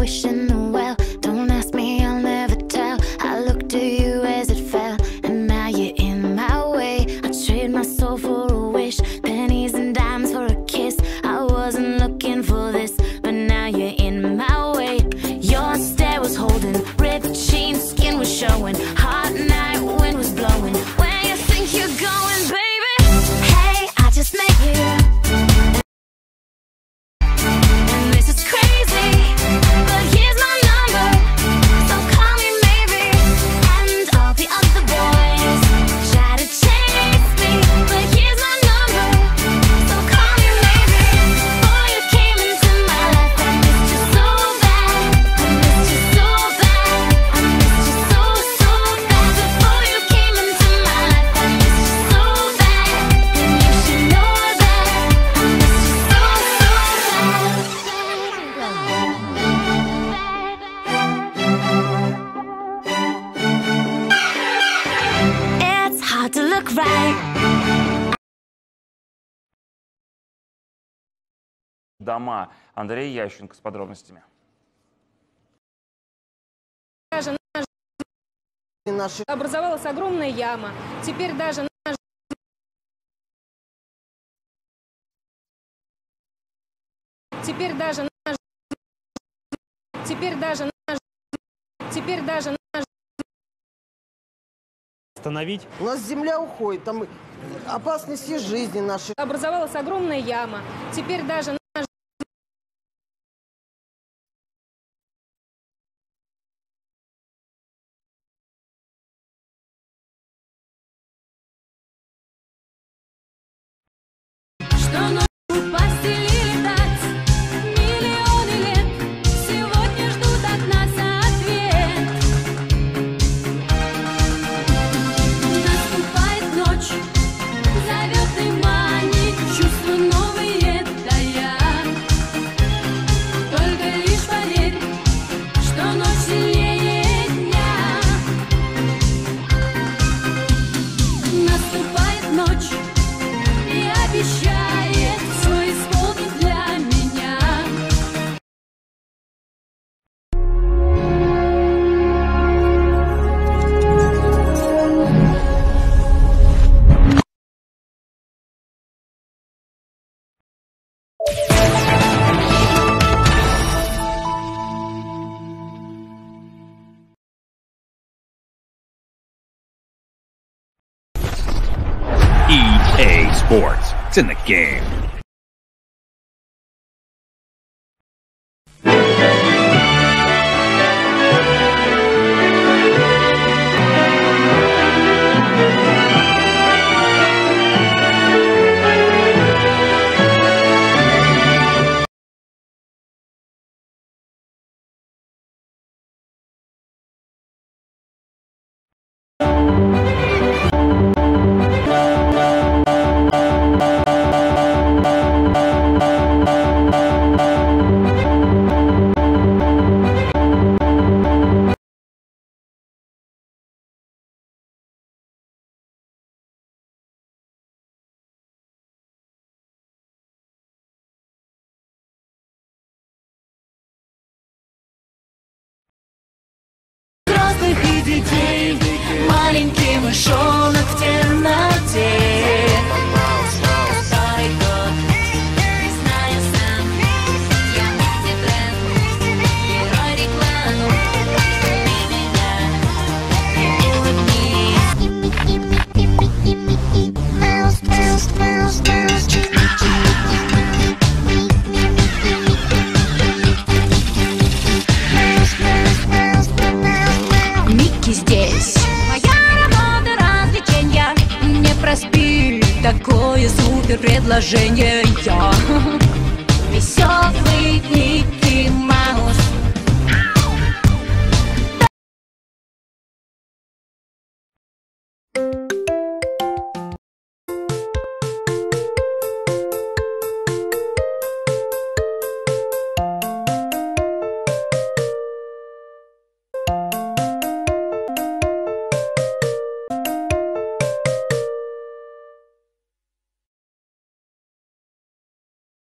wishing well. Don't ask me, I'll never tell. I looked to you as it fell, and now you're in my way. I trade my soul for a wish, pennies and dimes for a kiss. I wasn't looking for this, but now you're in my way. Your stare was holding, ripped jeans, skin was showing. Hot night, wind was blowing. Where you think you're going, baby? Hey, I just met you. Дома. Андрей Ященко с подробностями. Образовалась огромная яма. Теперь даже остановить. У нас земля уходит, там опасности жизни нашей. Образовалась огромная яма. Теперь даже EA Sports. It's in the game. Детей, маленький мышонок в темноте. Старый кот, не знаю сам, я мультибренд, герой рекламы. Ты меня Микки здесь. Моя работа развлечения. Не проспи такое супер предложение. Я веселый Микки Маус.